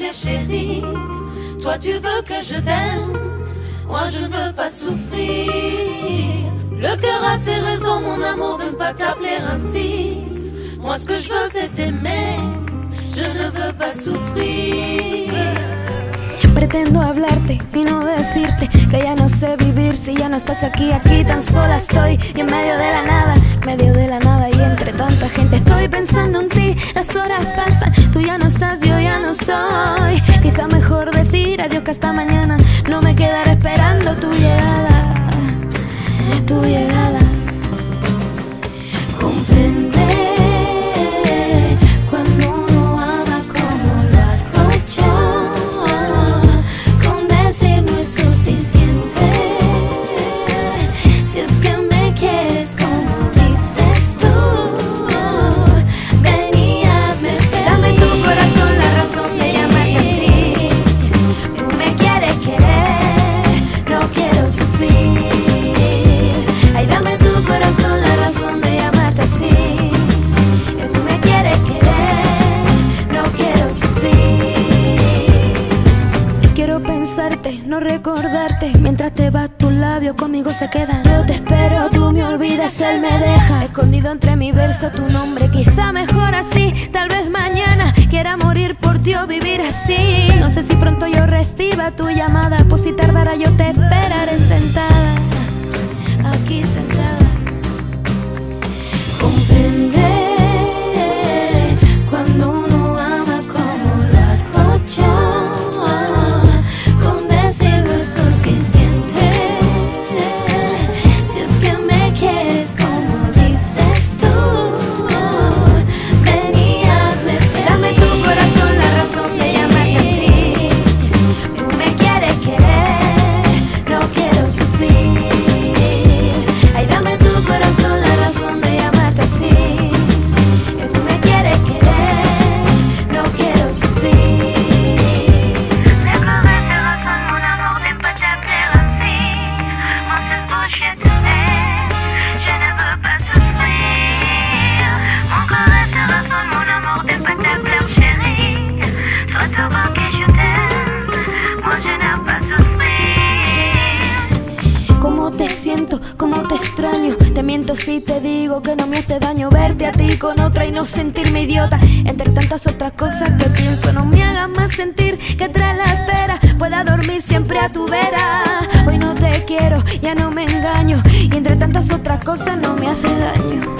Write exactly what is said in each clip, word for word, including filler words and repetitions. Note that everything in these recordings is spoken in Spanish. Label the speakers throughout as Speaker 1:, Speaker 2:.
Speaker 1: t'appeler chérie. Toi tu veux que je t'aime, moi je ne veux pas souffrir. Le cœur a ses raisons, mon amour, de ne pas t'appeler ainsi. Moi ce que je veux c'est t'aimer, je ne veux pas souffrir.
Speaker 2: Pretendo hablarte y no decirte que ya no sé vivir si ya no estás aquí, aquí tan sola estoy y en medio de la nada, medio de la nada y entre tanta gente estoy pensando en ti, las horas pasan, tú ya no estás, yo ya no soy. Quizá mejor decir adiós que hasta mañana, no me quedaré esperando tu llegada, tu llegada. Comprende cuando uno ama como lo hago yo. Suficiente si es que me quieres como dices tú. Ven y hazme feliz. Dame tu corazón la razón de llamarte así. Tú me quieres querer, no quiero sufrir. Ay, dame tu corazón la razón de llamarte así. Tú me quieres querer, no quiero sufrir. Quiero pensarte, no recordarte. Mientras te vas tus labios conmigo se quedan. Yo te espero, tú me olvidas, él me deja. Escondido entre mi verso tu nombre. Quizá mejor así, tal vez mañana quiera morir por ti o vivir así. No sé si pronto yo reciba tu llamada, pues si tardara yo te esperaré sentada, aquí sentada. Comprende cuando uno ama como lo hago yo. Suficiente si es que me quieres como dices tú. Ven y hazme feliz. Dame tu corazón la razón de llamarte así. Tú me quieres querer, no quiero sufrir. Ay, dame tu corazón la razón de llamarte así. Tú me quieres querer, no quiero sufrir. ¿Cómo te siento? ¿Cómo te extraño? Te miento si te digo que no me hace daño verte a ti con otra y no sentirme idiota. Entre tantas otras cosas que pienso, no me hagas más sentir que tras la espera pueda dormir siempre a tu vera. Hoy no te quiero, ya no me engaño, y entre tantas otras cosas no me hace daño.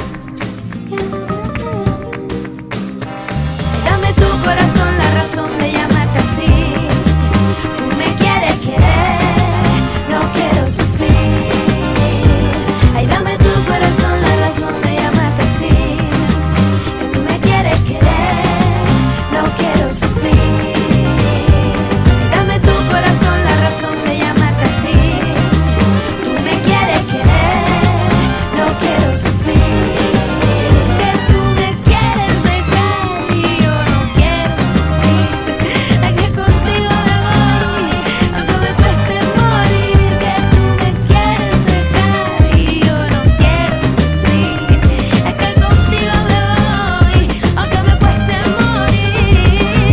Speaker 2: Dame tu corazón la razón de llamarte así. Tú me quieres querer, no quiero sufrir. Ay, dame tu corazón la razón de llamarte así. Tú me quieres querer, no quiero sufrir. Dame tu corazón la razón de llamarte así. Tú me quieres querer, no quiero sufrir. Que tú me quieres dejar y yo no quiero sufrir. Es que contigo me voy, aunque me cueste morir. Que tú me quieres dejar y yo no quiero sufrir. Es que contigo me voy, aunque me cueste morir.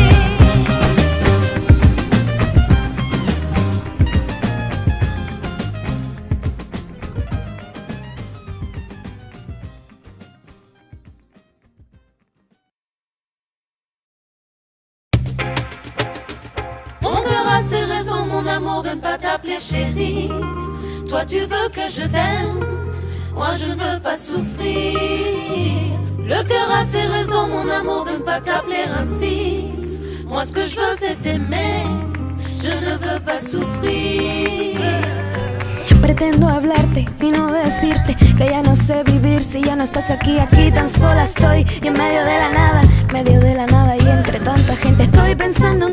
Speaker 1: Mon cœur a ses raisons, mon amour, de ne pas t'appeler chérie. Toi tu veux que je t'aime, moi je ne veux pas souffrir. Le cœur a ses raisons, mon amour, de ne pas t'appeler ainsi. Moi ce que je veux c'est t'aimer, je ne veux pas souffrir.
Speaker 2: Pretendo hablarte y no decirte que ya no sé vivir si ya no estás aquí, aquí tan sola estoy y en medio de la nada, medio de la nada y entre tanta gente estoy pensando en